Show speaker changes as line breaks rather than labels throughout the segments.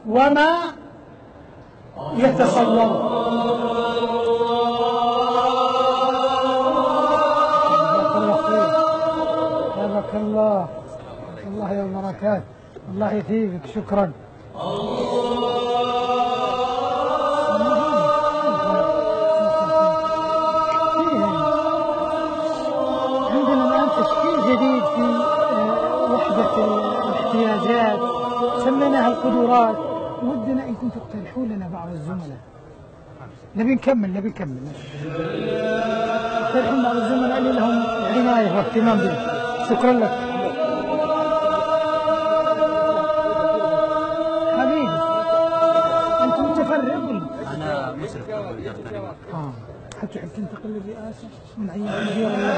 وما يتصور. بارك الله يا بركات، الله يثيبك، شكرا. عندنا الآن تشكيل جديد في وحدة الاحتياجات سميناها القدرات. ودنا إن كنتم تقترحوا لنا بعض الزملاء. نبي نكمل اقترحوا بعض الزملاء اللي لهم عناية واهتمام به. شكرا لك حبيبي. أنت متفرغ؟
أنا مسرف بالإدارة التعليمية.
هل تحب تنتقل للرئاسة من أيام مدير الله؟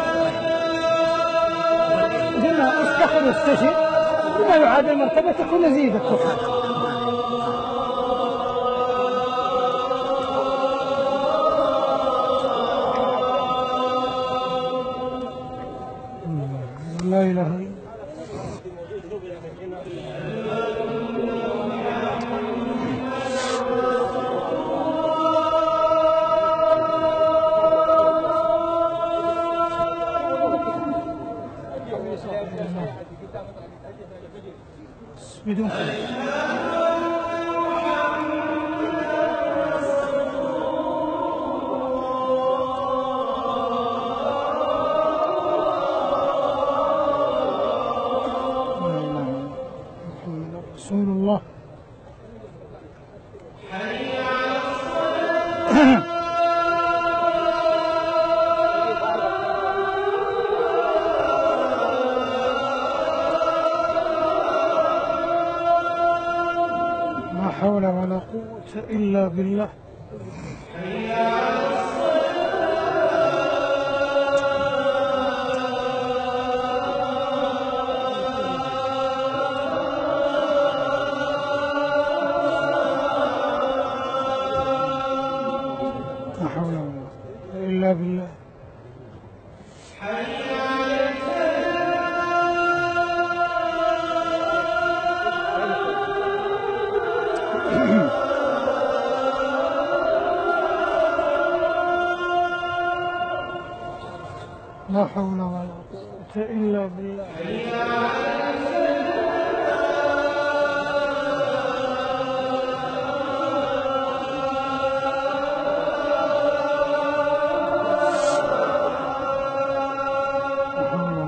قلنا استخر واستشر بما يعادل مرتبتك ونزيدك فقط. لا إله إلا الله. بدون رسول الله. حي على الصلاة. لا حول ولا قوة إلا بالله. حي على لا حول ولا قوة إلا بالله. حي على لا حول ولا قوة إلا بالله.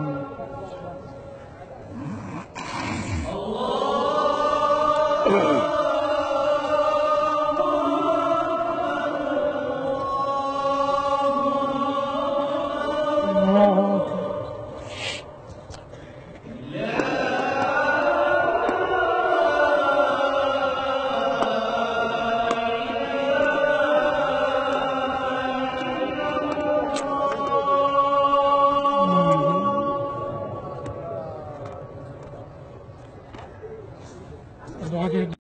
الله